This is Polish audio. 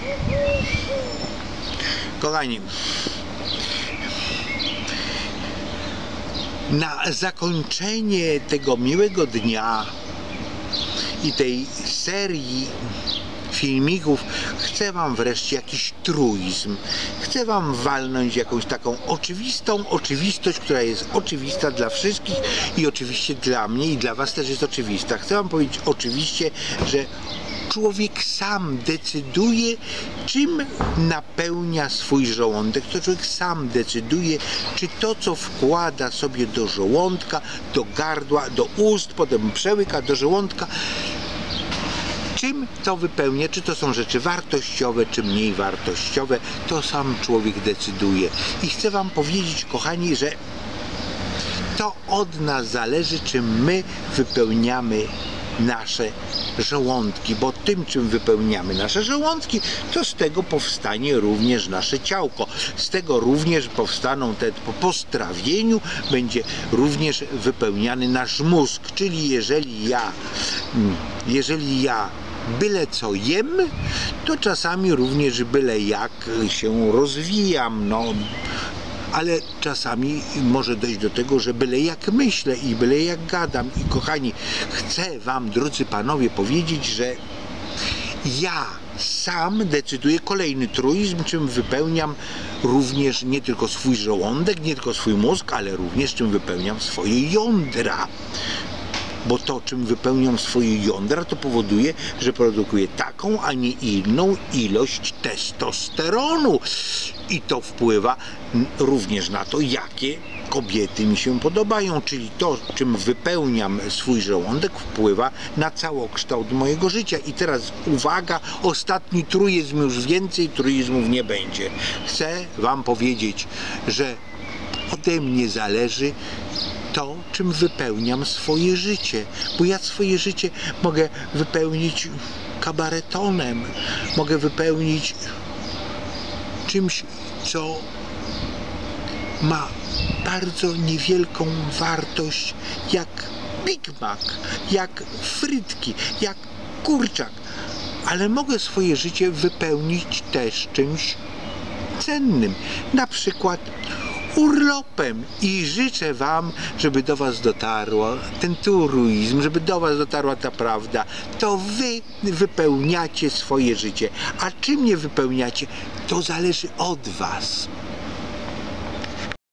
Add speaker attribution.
Speaker 1: Kochani, na zakończenie tego miłego dnia i tej serii filmików chcę wam wreszcie jakiś truizm. Chcę wam walnąć jakąś taką oczywistą oczywistość, która jest oczywista dla wszystkich i oczywiście dla mnie i dla was też jest oczywista. Chcę wam powiedzieć oczywiście, że człowiek sam decyduje, czym napełnia swój żołądek. To człowiek sam decyduje, czy to, co wkłada sobie do żołądka, do gardła, do ust, potem przełyka do żołądka, czym to wypełnia, czy to są rzeczy wartościowe, czy mniej wartościowe, to sam człowiek decyduje. I chcę wam powiedzieć, kochani, że to od nas zależy, czym my wypełniamy nasze żołądki, bo tym, czym wypełniamy nasze żołądki, to z tego powstanie również nasze ciałko. Z tego również powstaną po strawieniu będzie również wypełniany nasz mózg. Czyli jeżeli ja byle co jem, to czasami również byle jak się rozwijam, no. Ale czasami może dojść do tego, że byle jak myślę i byle jak gadam. I kochani, chcę wam, drodzy panowie, powiedzieć, że ja sam decyduję, kolejny truizm, czym wypełniam również nie tylko swój żołądek, nie tylko swój mózg, ale również czym wypełniam swoje jądra. Bo to, czym wypełniam swoje jądra, to powoduje, że produkuję taką, a nie inną ilość testosteronu. I to wpływa również na to, jakie kobiety mi się podobają. Czyli to, czym wypełniam swój żołądek, wpływa na całokształt mojego życia. I teraz uwaga, ostatni truizm, już więcej truizmów nie będzie. Chcę wam powiedzieć, że ode mnie zależy to, czym wypełniam swoje życie, bo ja swoje życie mogę wypełnić kabaretonem, mogę wypełnić czymś, co ma bardzo niewielką wartość, jak Big Mac, jak frytki, jak kurczak, ale mogę swoje życie wypełnić też czymś cennym, na przykład urlopem. I życzę wam, żeby do was dotarło ten truizm, żeby do was dotarła ta prawda. To wy wypełniacie swoje życie, a czym nie wypełniacie, to zależy od was.